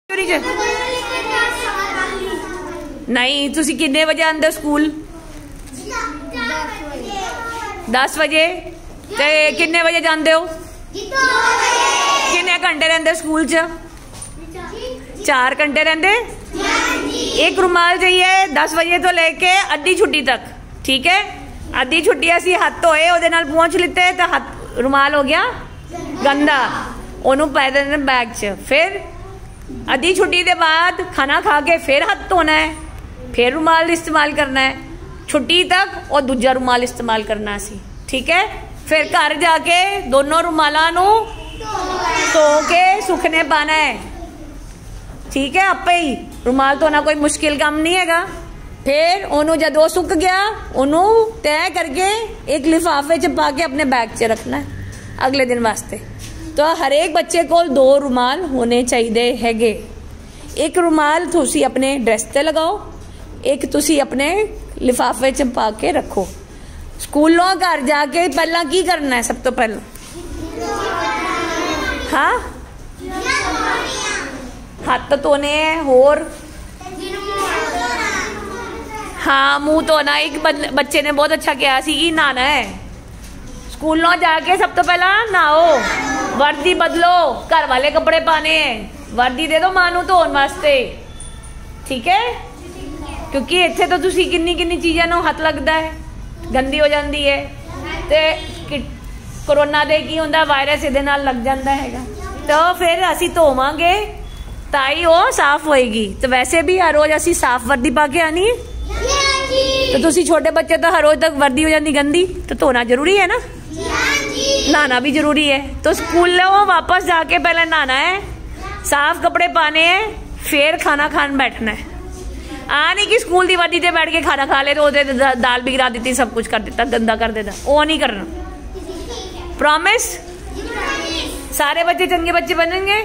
नहीं, तुसी कितने बजे आंदे स्कूल? 10 बजे। ते कितने बजे जाते हो? कितने घंटे रहंदे स्कूल च? 4 घंटे रहंदे। एक रुमाल चाहिए 10 बजे तो लेके अद्धी छुट्टी तक, ठीक है? अद्धी छुट्टी असी हथ धोए ओदे नाल पहुंच लिते तो हथ रुमाल हो गया गंदा, ओनू पा देना बैग च। फिर अद्धी छुट्टी के बाद खाना खा के फिर हाथ धोना है, फिर रुमाल इस्तेमाल करना है छुट्टी तक, और दूजा रुमाल इस्तेमाल करना सी, ठीक है? फिर घर जाके दोनों रुमालों नू धो के सुखने पाना है, ठीक है? आपे ही रुमाल धोना कोई मुश्किल काम नहीं हैगा। फिर ओनू जदों सुक गया ओनू तय करके एक लिफाफे च पा के अपने बैग च रखना है अगले दिन वास्ते। तो हर एक बच्चे को 2 रुमाल होने चाहिए हैगे। एक रुमाल तुसी अपने ड्रेस ते लगाओ, एक तुसी अपने लिफाफे च पा के रखो। स्कूलों घर जाके पहला की करना है? सब तो पहला हाँ हाथ धोने हैं, होर हाँ मुंह धोना। एक बच्चे ने बहुत अच्छा किया सी कि नहाना है स्कूलों जाके, सब तो पहला नहाओ, वर्दी बदलो, घर वाले कपड़े पाने हैं, वर्दी दे दो मां नू धोन वास्ते, ठीक है? क्योंकि इत्थे तो तुसी किन्नी किन्नी चीज़ों नू हथ लगता है, गंदी हो जाती है, ते कोरोना दे की हुंदा वायरस इहदे नाल लग जाता है। तो फिर असी धोवांगे ताई वो साफ होएगी। तो वैसे भी हर रोज असी साफ वर्दी पा के आनी है, तो तुसी छोटे बच्चे तो हर रोज तक वर्दी हो जाती गंदी, तो धोना जरूरी है ना, नहाना भी जरूरी है। तो स्कूलों वापस जाके पहले नहाना है, साफ कपड़े पाने हैं, फिर खाना खान बैठना है। आ नहीं कि स्कूल की वर्दी से बैठ के खाना खा ले तो दाल भी गिरा दी, सब कुछ कर देता, गंदा कर देता, वो नहीं करना। प्रॉमिस? सारे बच्चे चंगे बच्चे बनेंगे?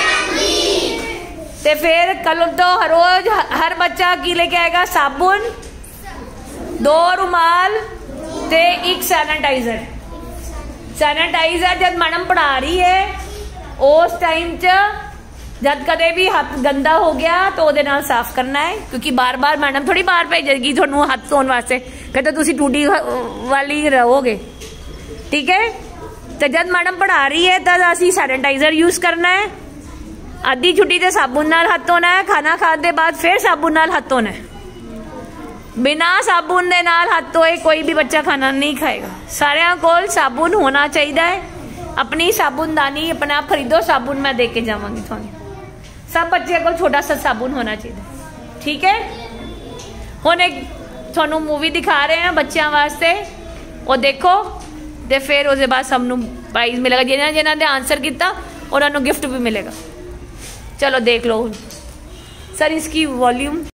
ते फिर कल तो हर रोज हर बच्चा की लेके आएगा साबुन, 2 रुमाल ते 1 सैनिटाइजर। सैनिटाइजर जब मैडम पढ़ा रही है उस टाइम च जब कदे भी हाथ गंदा हो गया तो ओदे नाल साफ करना है, क्योंकि बार बार मैडम थोड़ी बाहर भेजेगी थोनू हाथ धोने वास्ते, फिर तो तुसी टूटी वाली रहोगे, ठीक है? तो जब मैडम पढ़ा रही है तब असी सैनिटाइजर यूज करना है, आधी छुट्टी से साबुन नाल हाथ धोना है, खाना खाने के बाद फिर साबुन नाल हाथ धोना है। बिना साबुन दे नाल हाथ धोए कोई भी बच्चा खाना नहीं खाएगा। सारिਆਂ कोल साबुन होना चाहिए है। अपनी साबुनदानी अपने आप खरीदो, साबुन मैं दे के जावांगी थानू। सब बच्चे को छोटा सा साबुन होना चाहिए, ठीक है? हुण एक थानू मूवी दिखा रहे हैं बच्चों वास्ते, वो देखो, ते फिर उसके बाद सबनू प्राइज मिलेगा। जिन्होंने जिन्होंने आंसर किया उन्होंने गिफ्ट भी मिलेगा। चलो देख लो सर, इसकी वॉल्यूम